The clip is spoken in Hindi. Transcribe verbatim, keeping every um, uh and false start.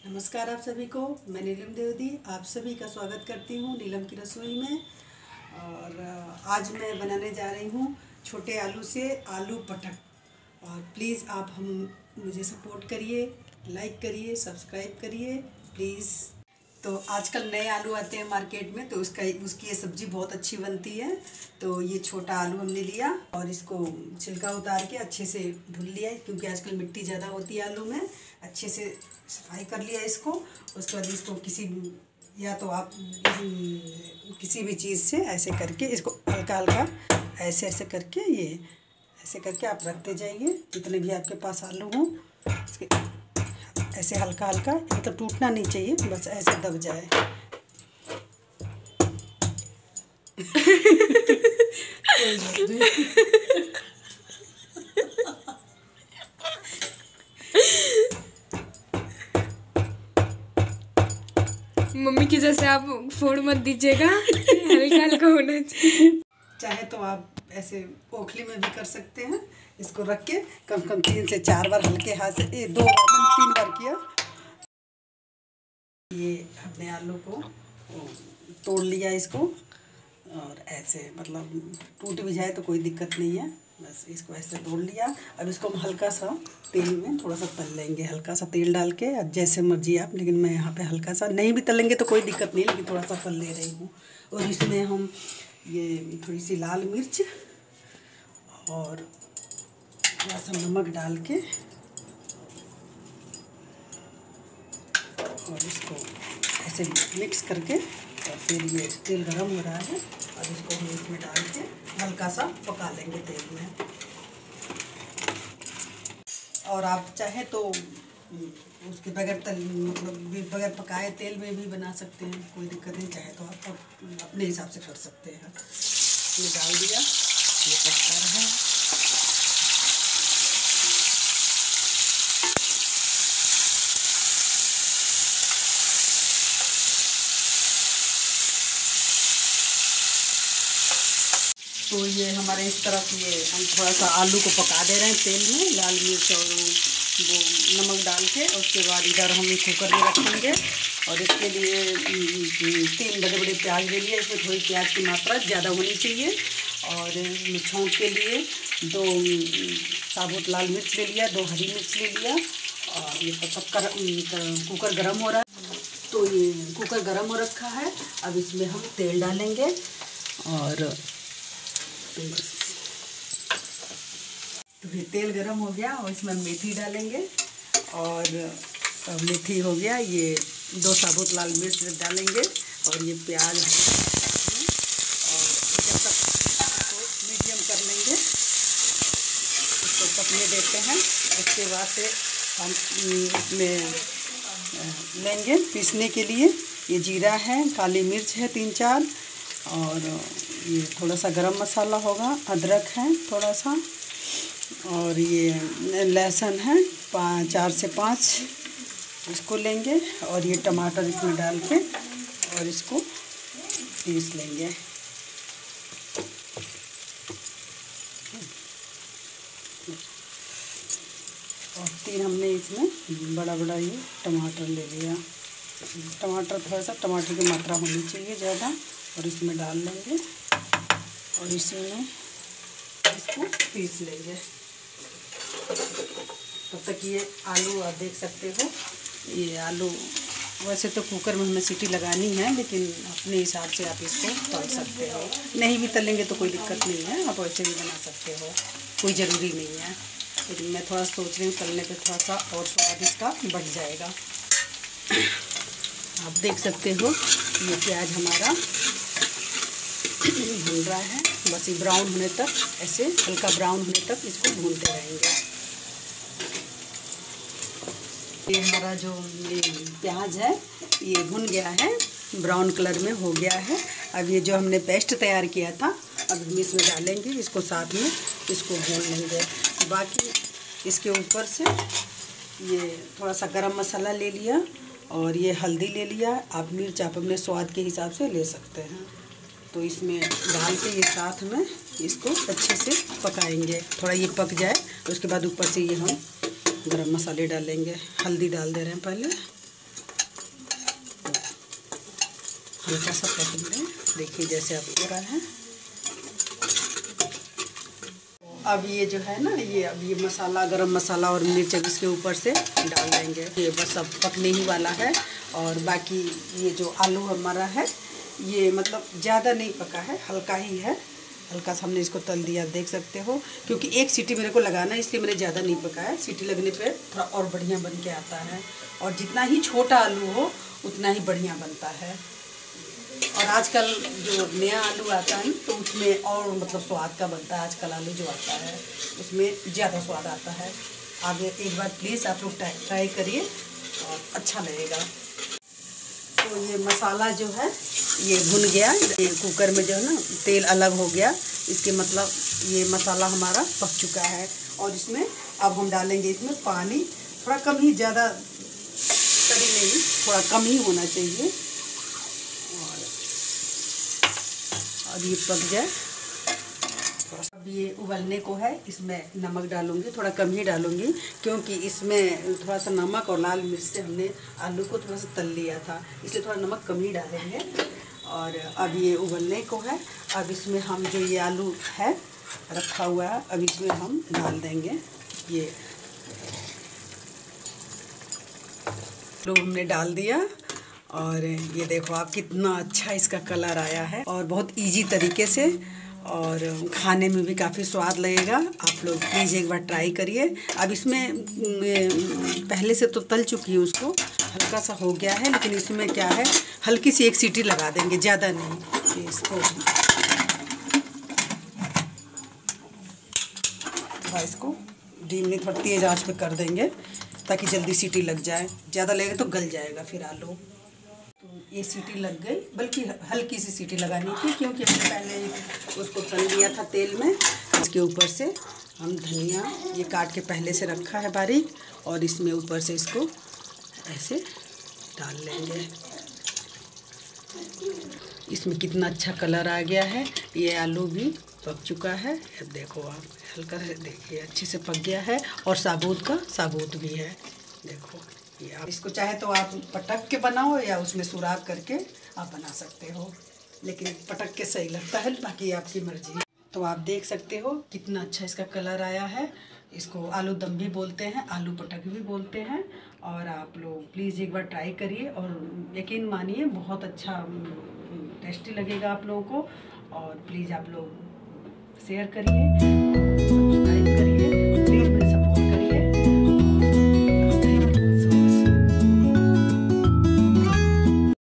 नमस्कार आप सभी को, मैं नीलम देवदी आप सभी का स्वागत करती हूँ नीलम की रसोई में। और आज मैं बनाने जा रही हूँ छोटे आलू से आलू पटक। और प्लीज़ आप हम मुझे सपोर्ट करिए, लाइक करिए, सब्सक्राइब करिए प्लीज़। तो आजकल नए आलू आते हैं मार्केट में, तो उसका उसकी ये सब्ज़ी बहुत अच्छी बनती है। तो ये छोटा आलू हमने लिया और इसको छिलका उतार के अच्छे से धुल लिया, क्योंकि आजकल मिट्टी ज़्यादा होती है आलू में। अच्छे से सफाई कर लिया इसको। उसके बाद इसको किसी या तो आप किसी भी चीज़ से ऐसे करके इसको हल्का हल्का ऐसे ऐसे करके ये ऐसे करके आप रखते जाइए, जितने भी आपके पास आलू हों इसके ऐसे हल्का हल्का, मतलब टूटना नहीं चाहिए, बस ऐसे दब जाए। मम्मी की जैसे आप फोड़ मत दीजिएगा, हल्का हल्का होना चाहिए। चाहे तो आप ऐसे ओखली में भी कर सकते हैं। इसको रख के कम कम तीन से चार बार हल्के हाथ से, ए, दो बार मैंने तीन बार किया। ये अपने आलू को तोड़ लिया इसको, और ऐसे मतलब टूट भी जाए तो कोई दिक्कत नहीं है, बस इसको ऐसे तोड़ लिया। अब इसको हम हल्का सा तेल में थोड़ा सा तल लेंगे, हल्का सा तेल डाल के। अब जैसे मर्जी आप, लेकिन मैं यहाँ पे हल्का सा, नहीं भी तलेंगे तो कोई दिक्कत नहीं, लेकिन थोड़ा सा तल ले रही हूँ। और इसमें हम ये थोड़ी सी लाल मिर्च और थोड़ा सा नमक डाल के, और इसको ऐसे मिक्स करके, और फिर ये तेल गरम हो रहा है, अब इसको हम इसमें डाल के हल्का सा पका लेंगे तेल में। और आप चाहे तो उसके बगैर तल मतलब बगैर पकाए तेल में भी बना सकते हैं, कोई दिक्कत नहीं। चाहे तो आप अपने हिसाब से कर सकते हैं। ये डाल दिया, ये पकता रहा। तो ये हमारे इस तरफ ये हम थोड़ा सा आलू को पका दे रहे हैं तेल में, लाल मिर्च और वो नमक डाल के। उसके बाद इधर हम कुकर में रखेंगे, और इसके लिए तीन बड़े बड़े प्याज ले लिए। इसमें थोड़ी प्याज की मात्रा ज़्यादा होनी चाहिए। और छौंक के लिए दो साबुत लाल मिर्च ले लिया, दो हरी मिर्च ले लिया। और ये तब तक कुकर गर्म हो रहा है, तो ये कुकर गर्म हो रखा है। अब इसमें हम तेल डालेंगे, और तो फिर तेल गरम हो गया, और इसमें मेथी डालेंगे। और मेथी हो गया, ये दो साबुत लाल मिर्च डालेंगे, और ये प्याज है, और जब तक इसको मीडियम कर लेंगे, इसको पकने देते हैं। उसके बाद से हम इसमें लेंगे पीसने के लिए, ये जीरा है, काली मिर्च है तीन चार, और ये थोड़ा सा गरम मसाला होगा, अदरक है थोड़ा सा, और ये लहसुन है पाँच चार से पाँच, इसको लेंगे। और ये टमाटर इसमें डाल के, और इसको पीस लेंगे। और तीन हमने इसमें बड़ा बड़ा ये टमाटर ले लिया। टमाटर थोड़ा सा, टमाटर की मात्रा होनी चाहिए ज़्यादा, और इसमें डाल लेंगे, और इसी में इसको पीस लेंगे। तब तक ये आलू आप देख सकते हो, ये आलू वैसे तो कुकर में हमें सीटी लगानी है, लेकिन अपने हिसाब से आप इसको तल सकते हो। नहीं भी तलेंगे तो कोई दिक्कत नहीं है, आप वैसे भी बना सकते हो, कोई ज़रूरी नहीं है। लेकिन मैं थोड़ा सोच रही हूँ तलने पे थोड़ा सा और स्वाद इसका बढ़ जाएगा। आप देख सकते हो ये प्याज हमारा भून रहा है, बस ये ब्राउन होने तक, ऐसे हल्का ब्राउन होने तक इसको भूनते रहेंगे। ये हमारा जो ये प्याज है ये भुन गया है, ब्राउन कलर में हो गया है। अब ये जो हमने पेस्ट तैयार किया था, अब हम इसमें डालेंगे, इसको साथ में इसको भून लेंगे। बाकी इसके ऊपर से ये थोड़ा सा गरम मसाला ले लिया, और ये हल्दी ले लिया। आप मिर्च आप अपने स्वाद के हिसाब से ले सकते हैं। तो इसमें डाल के ये साथ में इसको अच्छे से पकाएंगे, थोड़ा ये पक जाए। तो उसके बाद ऊपर से ये हम गरम मसाले डालेंगे। हल्दी डाल दे रहे हैं पहले, हल्का सा पकने दें। देखिए जैसे अब हो रहा है। अब ये जो है ना, ये अब ये मसाला, गरम मसाला और मिर्च इसके ऊपर से डाल देंगे। ये बस अब पकने ही वाला है। और बाकी ये जो आलू हमारा है, ये मतलब ज़्यादा नहीं पका है, हल्का ही है। हल्का सा हमने इसको तल दिया, देख सकते हो। क्योंकि एक सीटी मेरे को लगाना है, इसलिए मैंने ज़्यादा नहीं पकाया। सीटी लगने पे थोड़ा और बढ़िया बन के आता है। और जितना ही छोटा आलू हो उतना ही बढ़िया बनता है। और आजकल जो नया आलू आता है तो उसमें और मतलब स्वाद का बनता है। आजकल आलू जो आता है उसमें ज़्यादा स्वाद आता है। आप एक बार प्लीज़ आप लोग ट्राई करिए और अच्छा लगेगा। तो ये मसाला जो है ये भुन गया। ये कुकर में जो है ना तेल अलग हो गया, इसके मतलब ये मसाला हमारा पक चुका है। और इसमें अब हम डालेंगे इसमें पानी, थोड़ा कम ही, ज़्यादा तरी नहीं, थोड़ा कम ही होना चाहिए। अब ये पक जाए, अब ये उबलने को है। इसमें नमक डालूंगी, थोड़ा कम ही डालूंगी, क्योंकि इसमें थोड़ा सा नमक और लाल मिर्च से हमने आलू को थोड़ा सा तल लिया था, इसलिए थोड़ा नमक कम ही डालेंगे। और अब ये उबलने को है। अब इसमें हम जो ये आलू है रखा हुआ है, अब इसमें हम डाल देंगे। ये आलू हमने डाल दिया। और ये देखो आप, कितना अच्छा इसका कलर आया है और बहुत इजी तरीके से, और खाने में भी काफ़ी स्वाद लगेगा। आप लोग प्लीज़ एक बार ट्राई करिए। अब इसमें पहले से तो तल चुकी है, उसको हल्का सा हो गया है, लेकिन इसमें क्या है, हल्की सी एक सीटी लगा देंगे, ज़्यादा नहीं। इसको इसको धीमी थोड़ा तेज़ आंच पे कर देंगे ताकि जल्दी सीटी लग जाए। ज़्यादा लगेगा तो गल जाएगा फिर आलू। तो ये सीटी लग गई, बल्कि हल्की सी सीटी लगानी थी, क्योंकि हमने पहले उसको तल दिया था तेल में। इसके ऊपर से हम धनिया ये काट के पहले से रखा है बारीक, और इसमें ऊपर से इसको ऐसे डाल लेंगे। इसमें कितना अच्छा कलर आ गया है। ये आलू भी पक चुका है। अब देखो आप, हल्का से देखिए, अच्छे से पक गया है। और साबुत का साबुत भी है। देखो ये आप इसको चाहे तो आप पटक के बनाओ या उसमें सुराख करके आप बना सकते हो, लेकिन पटक के सही लगता है, बाकी आपकी मर्जी। तो आप देख सकते हो कितना अच्छा इसका कलर आया है। इसको आलू दम भी बोलते हैं, आलू पटक भी बोलते हैं। और आप लोग प्लीज़ एक बार ट्राई करिए और यकीन मानिए बहुत अच्छा टेस्टी लगेगा आप लोगों को। और प्लीज़ आप लोग शेयर करिए।